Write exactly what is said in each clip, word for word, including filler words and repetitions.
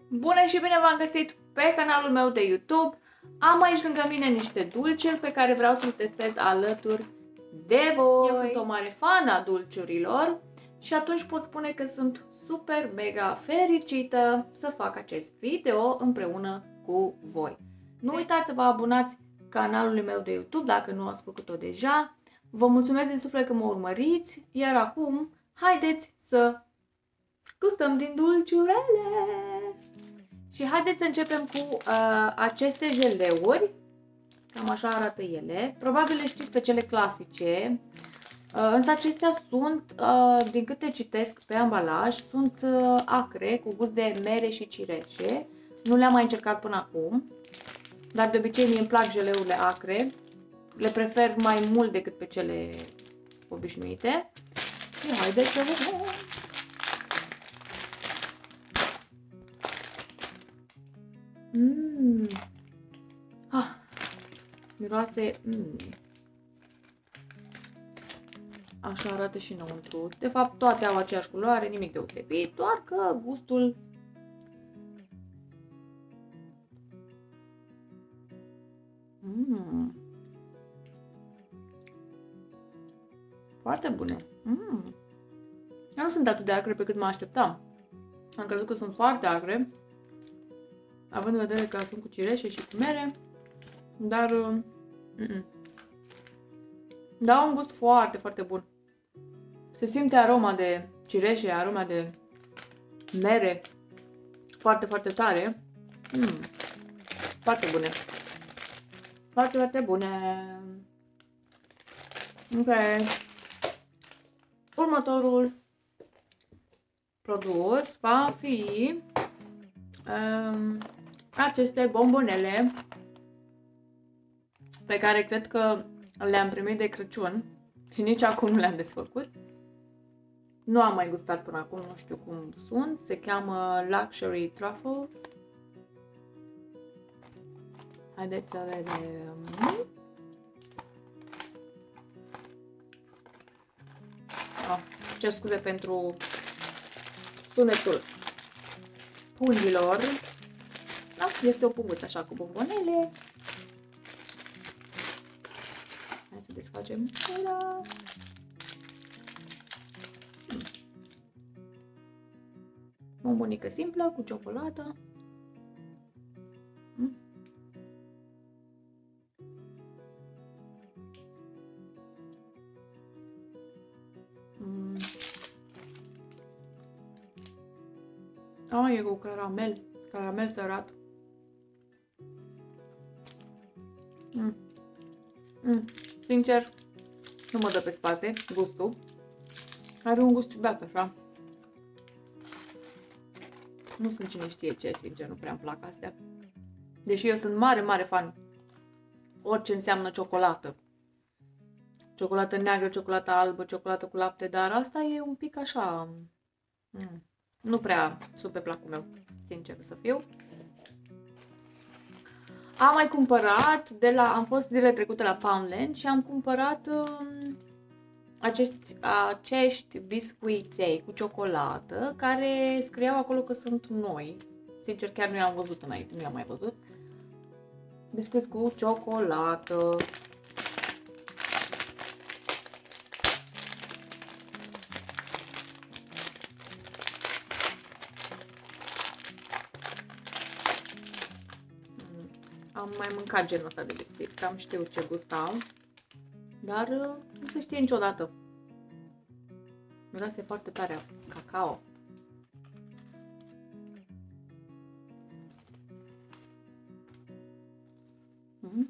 Bună și bine v-am găsit pe canalul meu de YouTube. Am aici lângă mine niște dulciuri pe care vreau să-l testez alături de voi. Eu sunt o mare fan a dulciurilor și atunci pot spune că sunt super mega fericită să fac acest video împreună cu voi. Nu uitați să vă abonați canalului meu de YouTube dacă nu ați făcut-o deja. Vă mulțumesc din suflet că mă urmăriți, iar acum haideți să gustăm din dulciurele! Și haideți să începem cu uh, aceste jeleuri. Cam așa arată ele. Probabil le știți pe cele clasice. Uh, însă acestea sunt, uh, din câte citesc pe ambalaj, sunt uh, acre, cu gust de mere și cireșe. Nu le-am mai încercat până acum. Dar de obicei mie îmi plac jeleurile acre. Le prefer mai mult decât pe cele obișnuite. Și haideți să vedem. Mmm. Ah, miroase. Mm. Așa arată și înăuntru. De fapt, toate au aceeași culoare, nimic deosebit, doar că gustul mm. foarte bune. Mm. Nu sunt atât de acre pe cât mă așteptam. Am crezut că sunt foarte acre, având în vedere că sunt cu cireșe și cu mere, dar mm -mm. dau un gust foarte, foarte bun. Se simte aroma de cireșe, aroma de mere, foarte, foarte tare. Mm. Foarte bune. Foarte, foarte bune. Ok. Următorul produs va fi um, aceste bombonele pe care cred că le-am primit de Crăciun și nici acum nu le-am desfăcut. Nu am mai gustat până acum, nu știu cum sunt. Se cheamă Luxury Truffles. Haideți să vedem. Oh, cer scuze pentru sunetul pungilor. Da, este o punguță așa cu bombonele. Hai să desfacem. Tada! Bombonică simplă cu ciocolată. Mm. Mm. Ah, e cu caramel. Caramel sărat. Mm. Mm. Sincer, nu mă dă pe spate gustul. Are un gust ciudat așa. Nu sunt cine știe ce, sincer, nu prea îmi plac astea. Deși eu sunt mare, mare fan orice înseamnă ciocolată. Ciocolată neagră, ciocolată albă, ciocolată cu lapte, dar asta e un pic așa... Mm. Nu prea sub pe placul meu, sincer să fiu. Am mai cumpărat de la... Am fost zilele trecute la Poundland și am cumpărat um, acești, acești biscuiței cu ciocolată care scriau acolo că sunt noi. Sincer, chiar nu i-am văzut înainte, nu i-am mai văzut. Biscuiți cu ciocolată. Am mai mâncat genul ăsta de biscuiți, că am știut ce gust au, dar nu se știe niciodată. Miroase foarte tare cacao. Mm.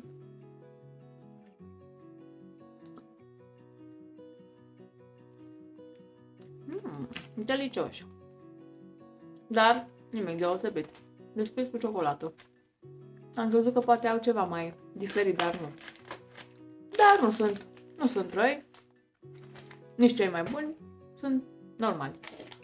Mm, delicioși. Dar nimic deosebit. Biscuiți cu ciocolată. Am crezut că poate au ceva mai diferit, dar nu. Dar nu sunt, nu sunt răi. Nici cei mai buni. Sunt normali.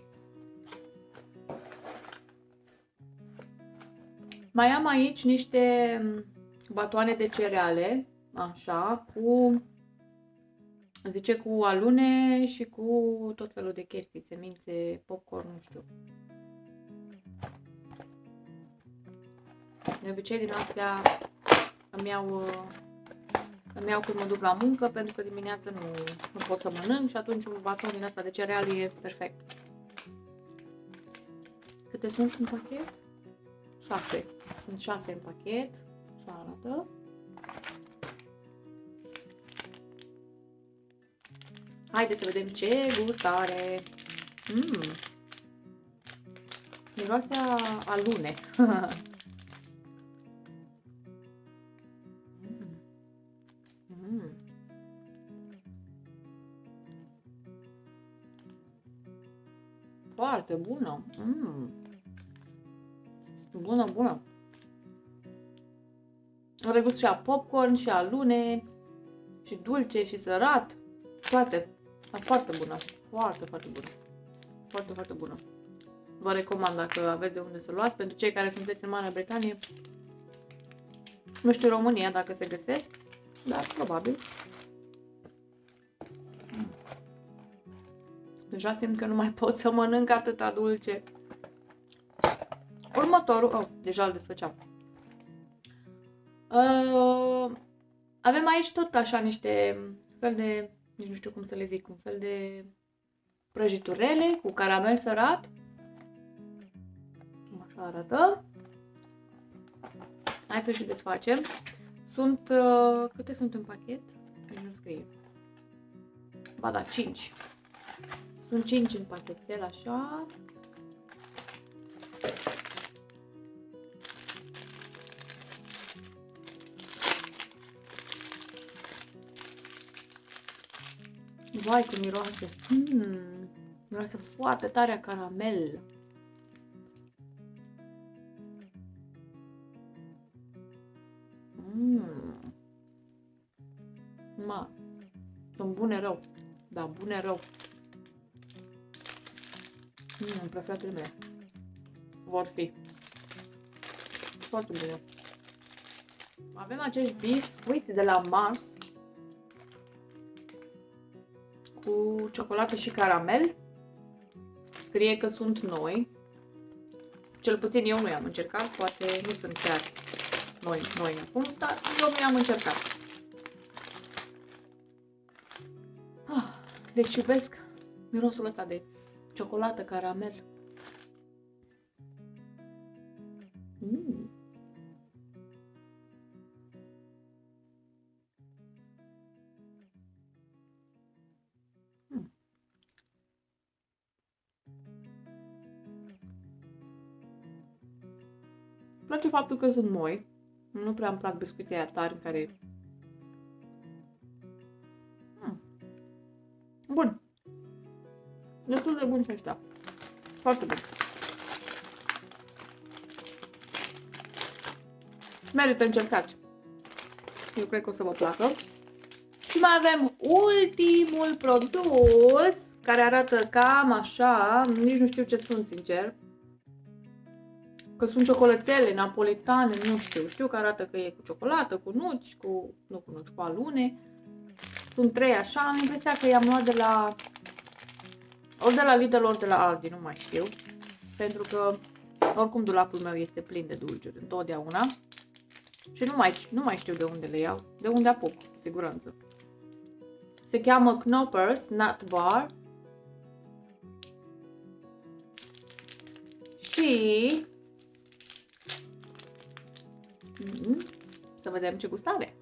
Mai am aici niște batoane de cereale. Așa, cu... Zice cu alune și cu tot felul de chestii. Semințe, popcorn, nu știu. De obicei din astea îmi iau, îmi iau când mă duc la muncă, pentru că dimineața nu, nu pot să mănânc și atunci un baton din asta de cereale e perfect. Câte sunt în pachet? șase. Sunt șase în pachet. Așa arată. Haideți să vedem ce gust are. Mm. Miroase a alune. mm. Mm. Foarte bună. Mm. Bună, bună. Are gust și a popcorn, și a alune, și dulce, și sărat. Toate. Foarte bună. Foarte, foarte bună. Foarte, foarte bună. Vă recomand dacă aveți de unde să luați. Pentru cei care sunteți în Marea Britanie. Nu știu România dacă se găsesc. Dar probabil. Deja simt că nu mai pot să mănânc atâta dulce. Următorul. Oh, deja îl desfăceam. Uh, avem aici tot așa niște fel de, nici nu știu cum să le zic, un fel de prăjiturele cu caramel sărat. Așa arată. Hai să și desfacem. Sunt, uh, câte sunt în pachet? Nici nu scrie. Ba da, cinci. Sunt cinci în pachetel, așa. Vai, cum miroase! Mm, miroase foarte tare a caramel. Mm. Ma, sunt bune rău. Da, bune rău. Mm, preferatele mele. Vor fi. Foarte bune. Avem acești biscuiți de la Mars. Cu ciocolată și caramel. Scrie că sunt noi. Cel puțin eu nu i-am încercat. Poate nu sunt chiar noi, noi acum, dar eu nu i-am încercat. Ah, deci iubesc mirosul ăsta de ciocolată, caramel. Mm. Îmi place faptul că sunt moi. Nu prea îmi plac biscuiții aia tari în care... Mm. Bun. Destul de bun și ăștia. Foarte bun. Merită încercați. Eu cred că o să vă placă. Și mai avem ultimul produs, care arată cam așa. Nici nu știu ce sunt, sincer. Că sunt ciocolățele napolitane, nu știu. Știu că arată că e cu ciocolată, cu nuci, cu... nu cu nuci, cu alune. Sunt trei așa. Am impresia că i-am luat de la... ori de la Lidl, ori de la Aldi, nu mai știu. Pentru că oricum dulapul meu este plin de dulciuri, întotdeauna. Și nu mai, nu mai știu de unde le iau. De unde apuc, cu siguranță. Se cheamă Knoppers Nut Bar. Și... Mm, să vedem ce gust are.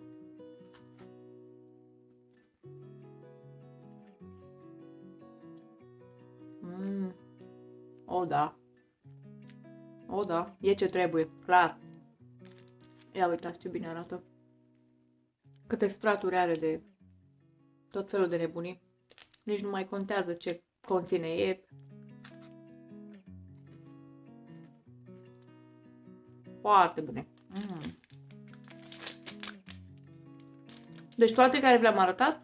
Mm. O, da. O, da. E ce trebuie, clar. Ia uitați ce bine arată. Câte straturi are de tot felul de nebunii. Nici nu mai contează ce conține. E... foarte bune. Mm. Deci toate care vi le-am arătat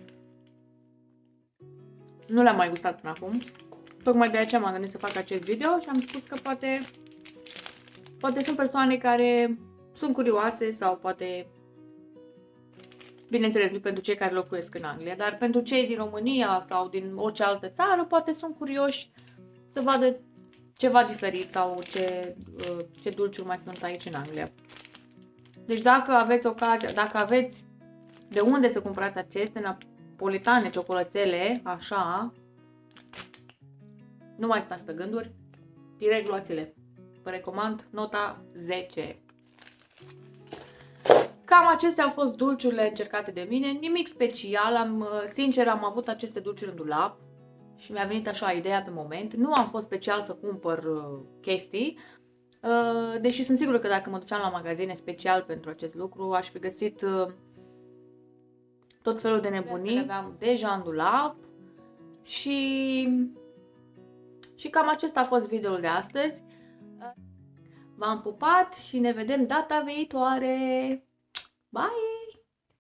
nu le-am mai gustat până acum. Tocmai de aceea m-am gândit să fac acest video și am spus că poate poate sunt persoane care sunt curioase sau poate, bineînțeles, pentru cei care locuiesc în Anglia, dar pentru cei din România sau din orice altă țară, poate sunt curioși să vadă ceva diferit sau ce, ce dulciuri mai sunt aici în Anglia. Deci dacă aveți ocazia, dacă aveți de unde să cumpărați aceste napolitane, ciocolățele, așa, nu mai stați pe gânduri, direct luați-le. Vă recomand nota zece. Cam acestea au fost dulciurile încercate de mine, nimic special, am, sincer am avut aceste dulciuri în dulap și mi-a venit așa ideea pe moment. Nu am fost special să cumpăr uh, chestii, uh, deși sunt sigură că dacă mă duceam la magazine special pentru acest lucru, aș fi găsit uh, tot felul de nebunii. Le aveam deja în dulap și, și cam acesta a fost videoul de astăzi. V-am pupat și ne vedem data viitoare! Bye!